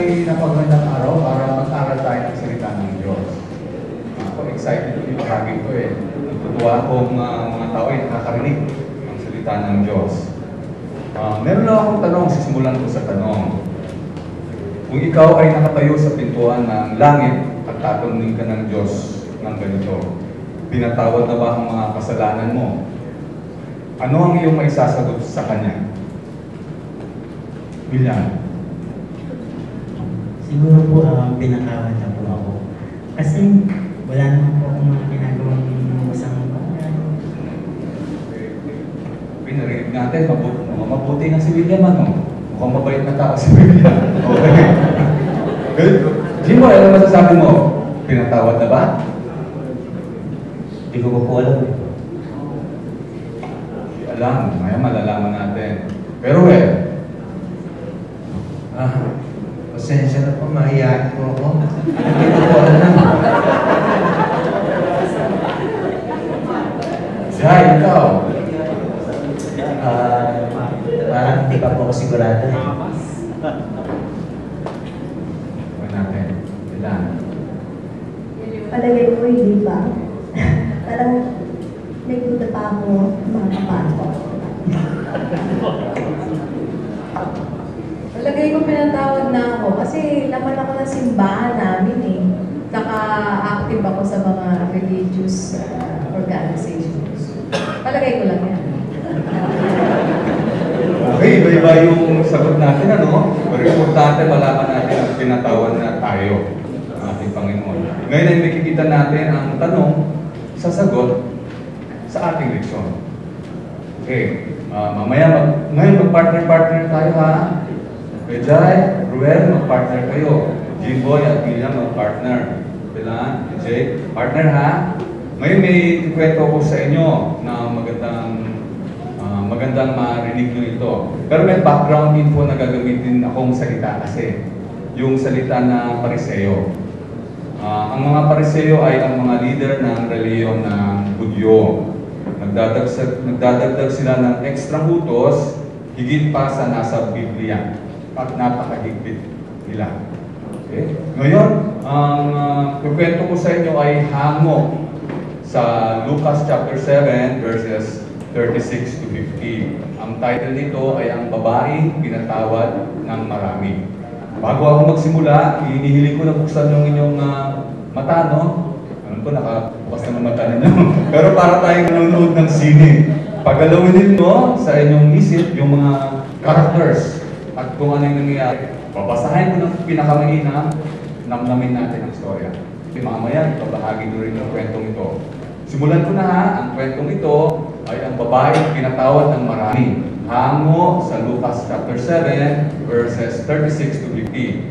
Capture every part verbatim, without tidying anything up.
ay napagandang araw para mag-aral tayo ng salita ng Diyos. Ako excited ko yung bahagi ko eh. Natutuwa akong uh, mga tao ay nakakarinig ng salita ng Diyos. Uh, meron lang akong tanong, sisimulan ko sa tanong. Kung ikaw ay nakatayo sa pintuan ng langit at tatanungin ka ng Diyos ng ganito, pinatawad na ba ang mga kasalanan mo? Ano ang iyong maisasagot sa Kanya? William? Siguro po ang uh, pinatawad na po ako. Kasi wala naman po akong mga ginagawang masang pinarinig natin, mabuti, mabuti na si William, ano? Mukhang mabait na tao si William. Okay. Good. Jimbo, ano masasabi mo? Pinatawad na ba? Hindi ko pa po alam. Hindi alam. Maya malalaman natin. Pero eh, ah, pasensya na po, mahihain po ako. Hindi ko po alam. Jai, ikaw? Uh, parang hindi pa po ako sigurado eh. Huwag natin. Ilan? Palagay ko, hindi ba? Parang nagduda pa ako mga kapato. Palagay ko pinatawad na ako kasi naman ako ng simbahan namin eh. Saka active ako sa mga religious uh, organizations. Palagay ko lang yan. Okay, iba-iba yung sagot natin, ano? Pero importante, malaman natin ang pinatawad na tayo ng ating Panginoon. Ngayon ay makikita natin ang tanong sa sagot sa ating leksyon. Okay, uh, mamaya, mag, ngayon mag-partner-partner tayo, ha? Jai, Ruel, mag-partner kayo. Jimboy at William, mag-partner. Bilang, Jay, partner, ha? Ngayon may ikwento ko sa inyo na magandang uh, magandang marinig nyo ito. Pero may background info na gagamitin akong salita kasi. Yung salita na Pariseo. Uh, ang mga Pariseo ay ang mga leader ng reliyon ng Hudyo. Nagdadagdag, nagdadagdag sila ng ekstrang utos higit pa sa nasa Biblia at napakahigpit nila. Okay? Ngayon, ang uh, kukwento ko sa inyo ay hango sa Lucas chapter seven verses thirty-six to fifty. Ang title nito ay ang babaeng pinatawad ng marami. Bago ako magsimula, hinihiling ko na buksan yung inyong uh, mata, no? Alam ko, nakabukas naman mata ninyo. Pero para tayong nanonood ng sine, pagalawin ninyo sa inyong isip yung mga characters at kung ano yung nangyayari. Babasahin ko ng pinakamainam, namnamin natin ang storya. Mamaya, ipabahagi nyo rin ang kwentong ito. Simulan ko na, ha, ang kwentong ito ay ang babaeng pinatawad ng marami. Hango sa Lucas chapter seven, verses thirty-six to fifty.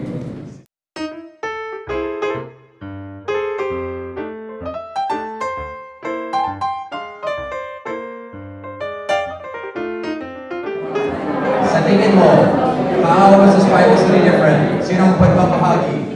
Sa tingin mo, how is this Bible study different? Sinong pagpapahagi?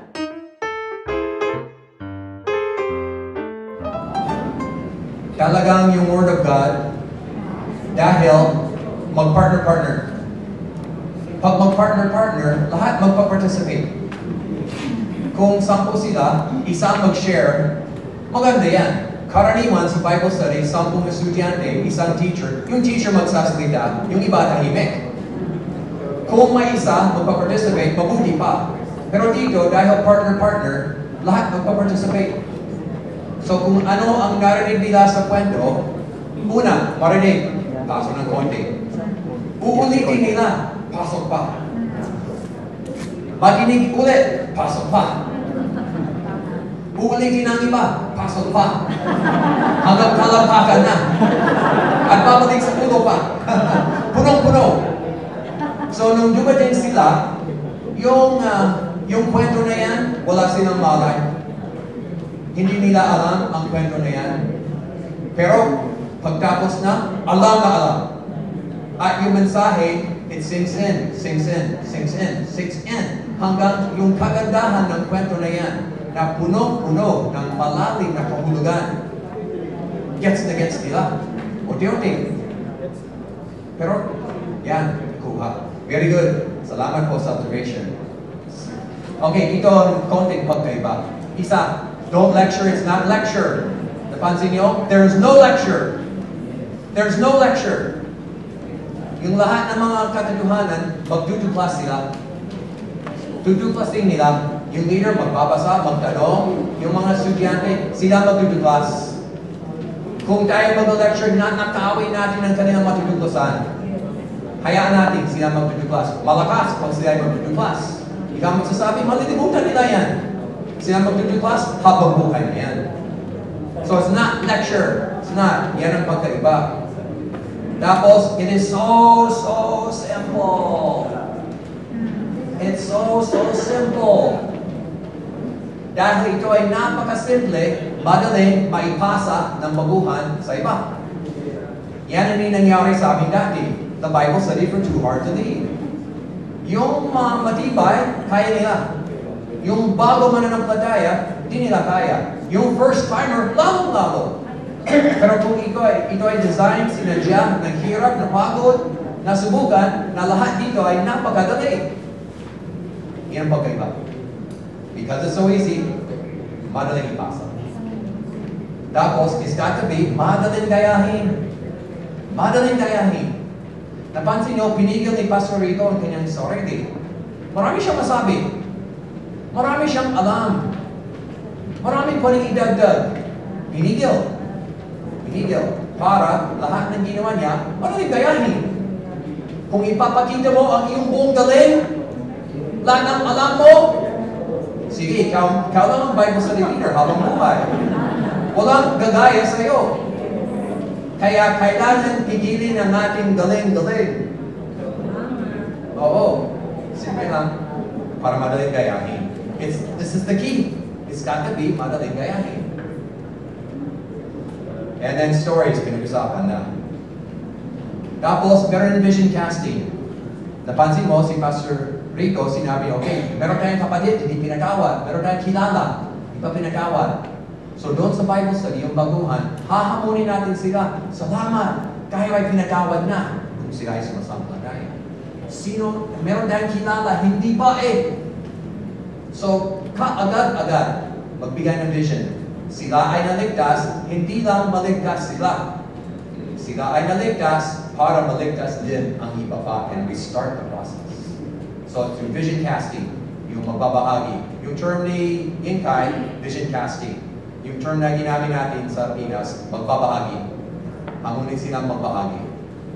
Talagang yung Word of God, dahil mag-partner-partner. Pag mag-partner-partner, lahat magpa-participate. Kung sampu sila, isa mag-share, maganda yan. Karaniwan sa Bible study, sampung estudyante, isang teacher, yung teacher magsasalita, yung iba tahimik. Kung may isa magpa-participate, mabuti pa. Pero dito, dahil partner-partner, lahat magpa-participate. So kung ano ang narinig nila sa kwento, una, marinig, pasok ng konti. Uulitin nila, pasok pa. Makinig ulit, pasok pa. Uulitin ng iba, pasok pa. Hanggang kalampakan na. At babalik sa puno pa. Punong-puno. So nung dumating sila, yung, uh, yung kwento na yan, wala silang malay. Hindi nila alam ang kwento na yan. Pero, pagtapos na, alam na alam. At yung mensahe, it sinks in, sinks in, sinks in, sinks in. Hanggang yung kagandahan ng kwento na yan, na puno-puno ng malalim na kahulugan. Gets na gets nila. Unti-unti. Pero, yan, kuha. Very good. Salamat po sa observation. Okay, ito ang konting pagkaiba. Isa, don't lecture, it's not lecture. Napansin niyo? There's no lecture. There's no lecture. Yung lahat ng mga katotohanan, magduduklas sila. Duduklas din nila. Yung leader magbabasa, magtanong. Yung mga estudyante, sila magduduklas. Kung tayo mag-lecture na nakawin natin ang kanilang matutuklasan, hayaan natin sila magduduklas. Malakas pag sila magduduklas. Ikaw magsasabi, malilimutan nila yan. Sila magduduklas, habang buhay na yan. So it's not lecture. It's not. Yan ang pagkaiba. Tapos, it is so, so simple. It's so, so simple. Dahil ito ay napakasimple, madaling maipasa ng baguhan sa iba. Yan ang nangyari sa amin dati. The Bible study for Too Hard to Lead. Yung mga uh, matibay, kaya nila. Yung bago mananampalataya, di nila kaya. Yung first timer, lalong-lalo. Pero kung ito ay, ito ay design, sinadya, naghirap, napagod, nasubukan, na lahat dito ay napakadali. Yan ang pagkaiba. Because it's so easy, madaling ipasa. Tapos, it's got to be madaling gayahin. Madaling gayahin. Napansin niyo, pinigil ni Pastor Rico ang kanyang story. Marami siyang masabi. Marami siyang alam. Marami pa rin idagdag. Pinigil. Pinigil. Para lahat ng ginawa niya, madaling gayahin. Kung ipapakita mo ang iyong buong galing, lahat ng alam mo, sige, ikaw, ikaw lang ang Bible study leader habang buhay. Walang gagaya sa iyo. Kaya kailangan pigilin ang ating galing-galing. Oo. Simple lang. Para madaling gayahin. It's, this is the key. It's got to be madaling gayahin. And then stories, pinag-usapan na. Tapos, meron vision casting. Napansin mo, si Pastor Rico, sinabi, okay, meron tayong kapatid, hindi pinagawad. Meron tayong kilala, hindi pa pinagawad. So doon sa Bible study, yung baguhan, hahamunin natin sila. Salamat, kayo ay pinagawad na. Kung sila ay sumasampalataya. Sino, meron tayong kilala, hindi ba eh. So, kaagad-agad, magbigay ng vision. Sila ay naligtas, hindi lang maligtas sila. Sila ay naligtas para maligtas din ang iba pa and restart the process. So, through vision casting, yung magbabahagi. Yung term ni Inkay, vision casting. Yung term na ginamit natin sa Pinas, magbabahagi. Hamunin silang magbahagi.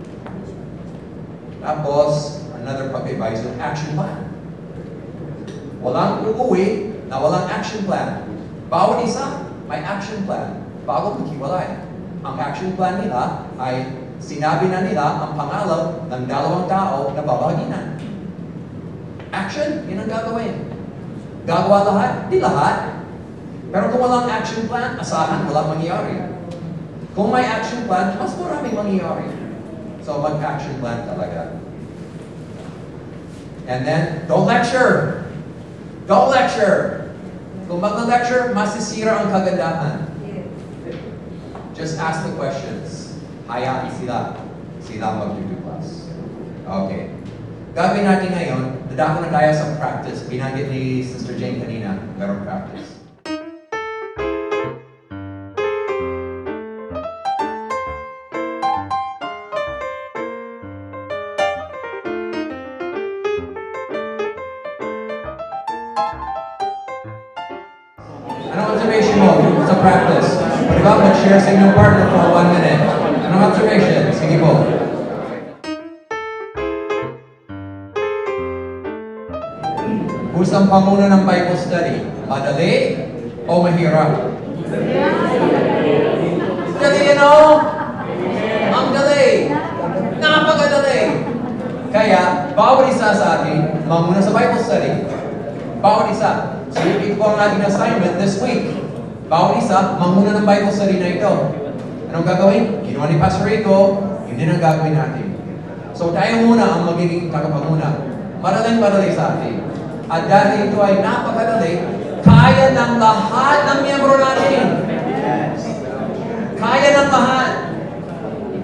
Tapos, another pag-iba is yung action plan. Walang uuwi na walang action plan. Bawat isa, may action plan. Bago maghiwalay. Ang action plan nila ay sinabi na nila ang pangalan ng dalawang tao na babahaginan. Action, yun ang gagawin. Gagawa lahat? Di lahat. Pero kung walang action plan, asahan, walang mangyayari. Kung may action plan, mas maraming mangyayari. So mag-action plan talaga. And then, don't lecture. Don't lecture. Kung mag-lecture, masisira ang kagandahan. Just ask the questions. Hayaan sila. Sila magduduklas. Okay. Gagawin natin ngayon, dadako na tayo sa practice. Binanggit ni Sister Jane kanina, merong practice. Anong observation mo sa practice? Pwede ba mag-share sa inyong partner for one minute? Anong observation? Sige po. Who's ang pamuna ng Bible study? Madali o mahirap? Dali, you know? Ang dali. Napakadali. Kaya, bawat isa sa atin, mamuna sa Bible study. Bawat isa. So, ito po ang ating assignment this week. Bawat isa, mamuna ng Bible study na ito. Anong gagawin? Ginawa ni Pastor Rico, yun din ang gagawin natin. So, tayo muna ang magiging tagapagmuna. Madaling-madali sa atin. At dahil ito ay napakadali, kaya ng lahat ng miyembro natin. Kaya ng lahat.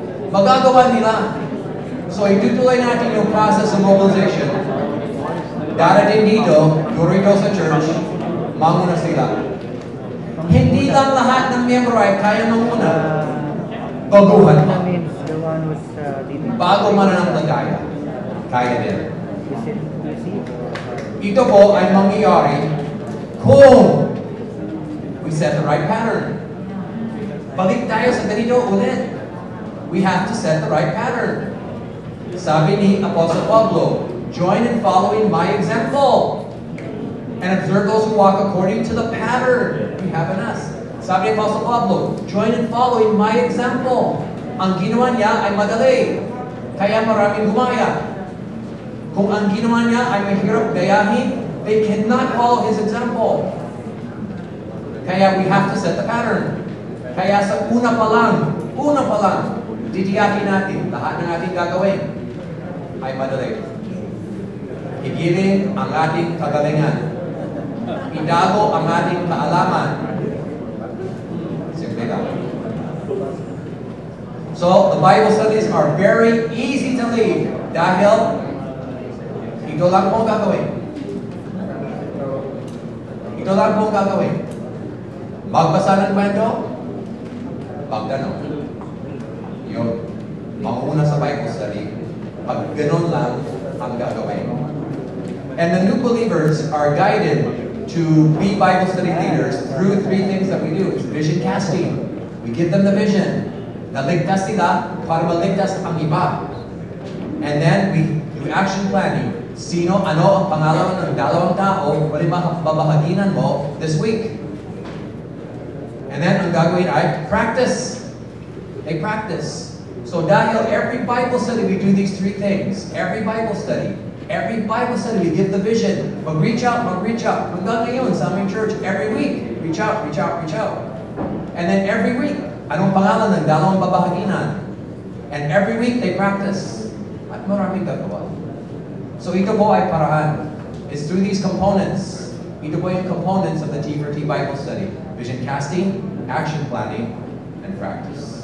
Magagawa nila. So, itutuloy natin yung process of mobilization. darating dito, durito sa church, manguna sila. Hindi lang lahat ng miyembro ay kaya manguna. Baguhan pa. The one was uh, didn't. Bago mananampalataya, kaya din. Is it received or? Ito po ay mangyayari kung we set the right pattern. Balik tayo sa ganito ulit. We have to set the right pattern. Sabi ni Apostle Pablo, join in following my example and observe those who walk according to the pattern we have in us. Sabi ni Apostle Pablo, join in following my example. Ang ginawa niya ay madali, kaya maraming gumaya. Kung ang ginawa niya ay mahirap gayahin, they cannot follow his example. Kaya we have to set the pattern. Kaya sa una pa lang, una pa lang, titiyakin natin, lahat ng ating gagawin ay madali. Higilin ang ating kagalingan. Idago ang ating kaalaman. Simple lang. So, the Bible studies are very easy to lead dahil ito lang po gagawin. Ito lang po gagawin. Magbasa ng kwento, magdano. Yun. Manguna sa Bible study, pag ganun lang ang gagawin. And the new believers are guided to be Bible study leaders through three things that we do. It's vision casting. We give them the vision. Naligtas sila para maligtas ang iba. And then we do action planning. Sino, ano ang pangalan ng dalawang tao pwede mababahaginan mo this week? And then ang gagawin ay practice. They practice. So dahil every Bible study we do these three things. Every Bible study. Every Bible study we give the vision. Mag-reach out, mag-reach out. Hanggang ngayon sa aming church, every week, reach out, reach out, reach out. And then every week, anong pangalan ng dalawang babahaginan? And every week they practice. At maraming gagawa. So ito po ay paraan. It's through these components. Ito po yung components of the T four T Bible study. Vision casting, action planning, and practice.